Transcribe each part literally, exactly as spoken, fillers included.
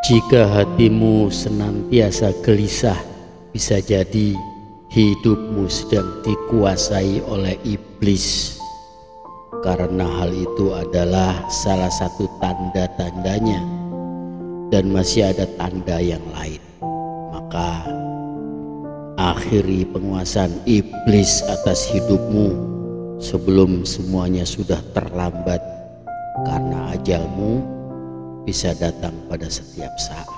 Jika hatimu senantiasa gelisah, bisa jadi hidupmu sedang dikuasai oleh iblis. Karena hal itu adalah salah satu tanda-tandanya, dan masih ada tanda yang lain. Maka akhiri penguasaan iblis atas hidupmu sebelum semuanya sudah terlambat, karena ajalmu bisa datang pada setiap saat.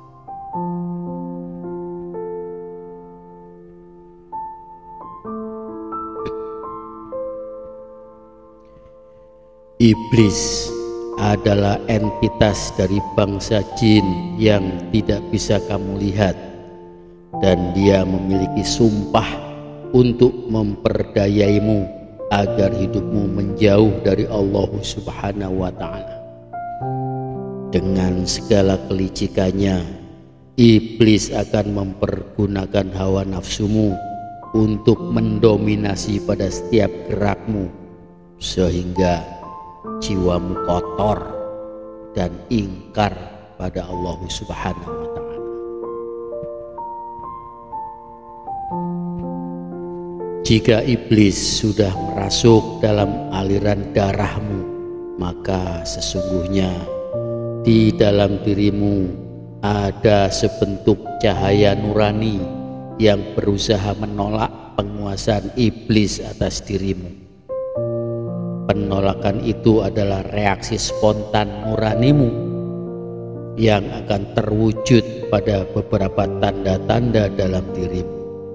Iblis adalah entitas dari bangsa jin yang tidak bisa kamu lihat, dan dia memiliki sumpah untuk memperdayaimu agar hidupmu menjauh dari Allah Subhanahu wa Ta'ala. Dengan segala kelicikannya, iblis akan mempergunakan hawa nafsumu untuk mendominasi pada setiap gerakmu, sehingga jiwamu kotor dan ingkar pada Allah Subhanahu wa Ta'ala. Jika iblis sudah merasuk dalam aliran darahmu, maka sesungguhnya di dalam dirimu ada sebentuk cahaya nurani yang berusaha menolak penguasaan iblis atas dirimu. Penolakan itu adalah reaksi spontan nuranimu yang akan terwujud pada beberapa tanda-tanda dalam dirimu.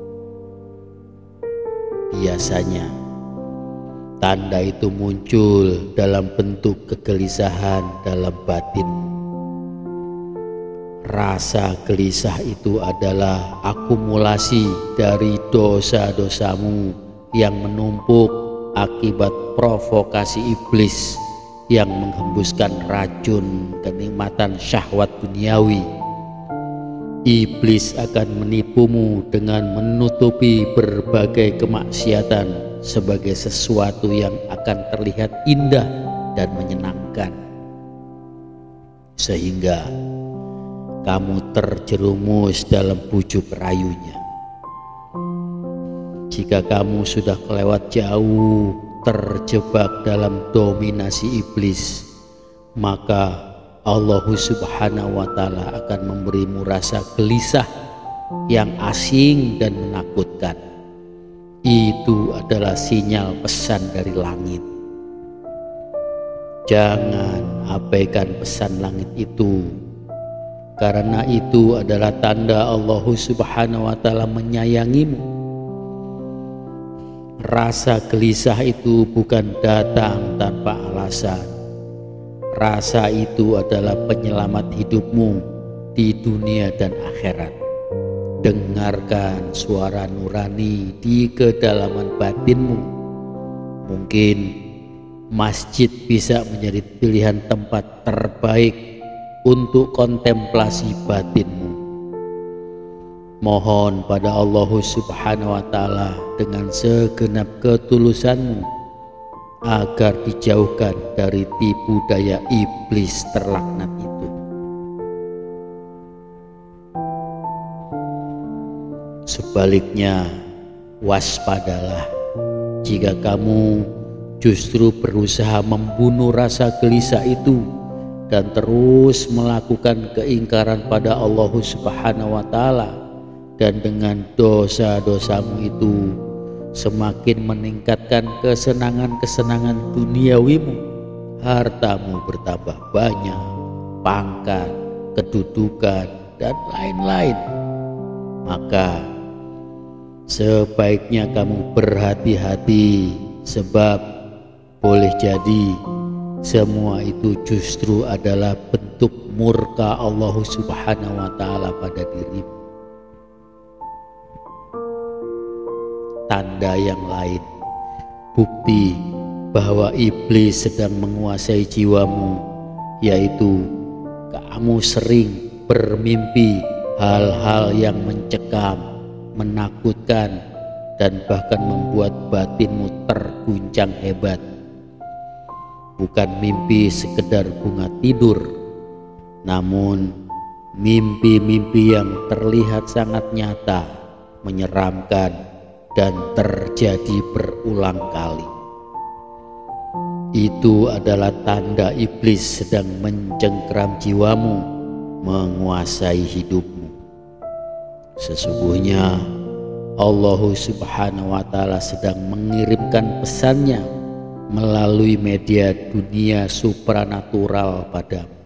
Biasanya tanda itu muncul dalam bentuk kegelisahan dalam batin. Rasa gelisah itu adalah akumulasi dari dosa-dosamu yang menumpuk akibat provokasi iblis yang menghembuskan racun kenikmatan syahwat duniawi. Iblis akan menipumu dengan menutupi berbagai kemaksiatan sebagai sesuatu yang akan terlihat indah dan menyenangkan, sehingga kamu terjerumus dalam bujuk rayunya. Jika kamu sudah kelewat jauh terjebak dalam dominasi iblis, maka Allah Subhanahu wa Ta'ala akan memberimu rasa gelisah yang asing dan menakutkan. Itu adalah sinyal pesan dari langit. Jangan abaikan pesan langit itu, karena itu adalah tanda Allah Subhanahu wa Ta'ala menyayangimu. Rasa gelisah itu bukan datang tanpa alasan. Rasa itu adalah penyelamat hidupmu di dunia dan akhirat. Dengarkan suara nurani di kedalaman batinmu. Mungkin masjid bisa menjadi pilihan tempat terbaik untuk kontemplasi batinmu. Mohon pada Allah Subhanahu wa Ta'ala dengan segenap ketulusanmu agar dijauhkan dari tipu daya iblis terlaknat itu. Sebaliknya, waspadalah jika kamu justru berusaha membunuh rasa gelisah itu dan terus melakukan keingkaran pada Allah Subhanahu wa Ta'ala, dan dengan dosa-dosamu itu semakin meningkatkan kesenangan-kesenangan duniawimu. Hartamu bertambah banyak, pangkat, kedudukan, dan lain-lain. Maka sebaiknya kamu berhati-hati, sebab boleh jadi semua itu justru adalah bentuk murka Allah Subhanahu wa Ta'ala pada dirimu. Tanda yang lain, bukti bahwa iblis sedang menguasai jiwamu, yaitu kamu sering bermimpi hal-hal yang mencekam, menakutkan, dan bahkan membuat batinmu terguncang hebat. Bukan mimpi sekedar bunga tidur, namun mimpi-mimpi yang terlihat sangat nyata, menyeramkan, dan terjadi berulang kali. Itu adalah tanda iblis sedang mencengkeram jiwamu, menguasai hidupmu. Sesungguhnya Allah Subhanahu wa Ta'ala sedang mengirimkan pesannya melalui media dunia supranatural padamu.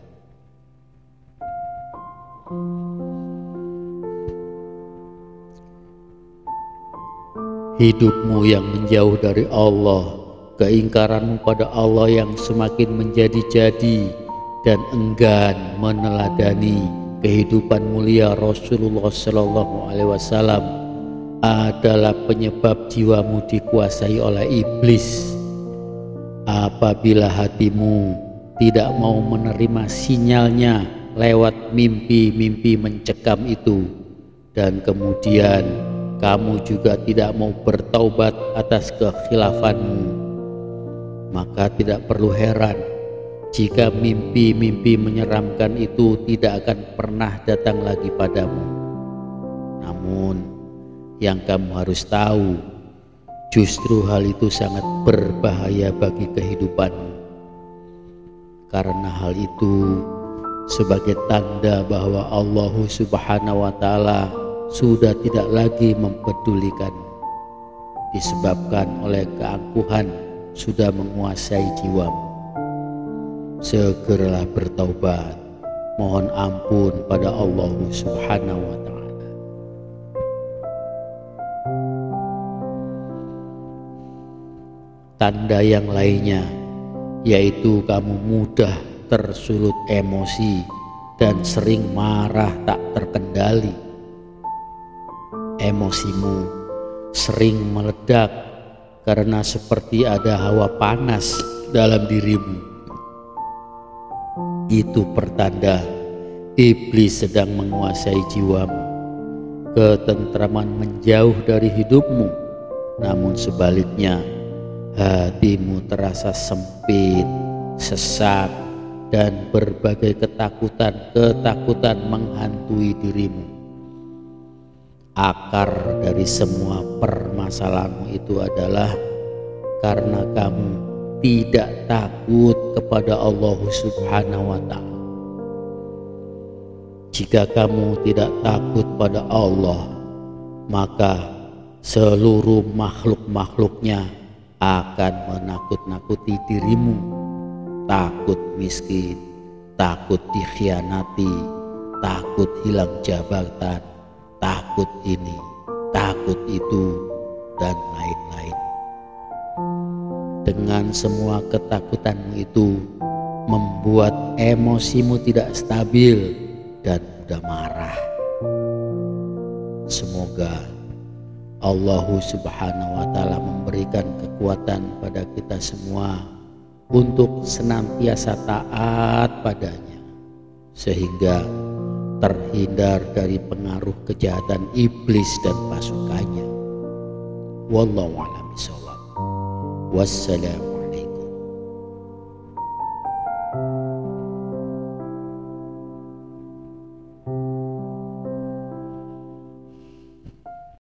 Hidupmu yang menjauh dari Allah, keingkaranmu pada Allah yang semakin menjadi-jadi, dan enggan meneladani kehidupan mulia Rasulullah Shallallahu Alaihi Wasallam adalah penyebab jiwamu dikuasai oleh iblis. Apabila hatimu tidak mau menerima sinyalnya lewat mimpi-mimpi mencekam itu, dan kemudian kamu juga tidak mau bertaubat atas kekhilafanmu, maka tidak perlu heran jika mimpi-mimpi menyeramkan itu tidak akan pernah datang lagi padamu. Namun yang kamu harus tahu, justru hal itu sangat berbahaya bagi kehidupanmu, karena hal itu sebagai tanda bahwa Allah Subhanahu wa Ta'ala sudah tidak lagi mempedulikan, disebabkan oleh keangkuhan sudah menguasai jiwamu. Segeralah bertaubat, mohon ampun pada Allah Subhanahu wa Ta'ala. Tanda yang lainnya yaitu kamu mudah tersulut emosi dan sering marah tak terkendali. Emosimu sering meledak karena seperti ada hawa panas dalam dirimu. Itu pertanda iblis sedang menguasai jiwamu. Ketentraman menjauh dari hidupmu, namun sebaliknya hatimu terasa sempit, sesak, dan berbagai ketakutan-ketakutan menghantui dirimu. Akar dari semua permasalahanmu itu adalah karena kamu tidak takut kepada Allah Subhanahu wa Ta'ala. Jika kamu tidak takut pada Allah, maka seluruh makhluk-makhluknya akan menakut-nakuti dirimu. Takut miskin, takut dikhianati, takut hilang jabatan, takut ini, takut itu, dan lain-lain. Dengan semua ketakutanmu itu membuat emosimu tidak stabil dan mudah marah. Semoga Allah Subhanahu wa Ta'ala memberikan kekuatan pada kita semua untuk senantiasa taat padanya, sehingga terhindar dari pengaruh kejahatan iblis dan pasukannya. Wallahu a'lam bishawab. Wassalam.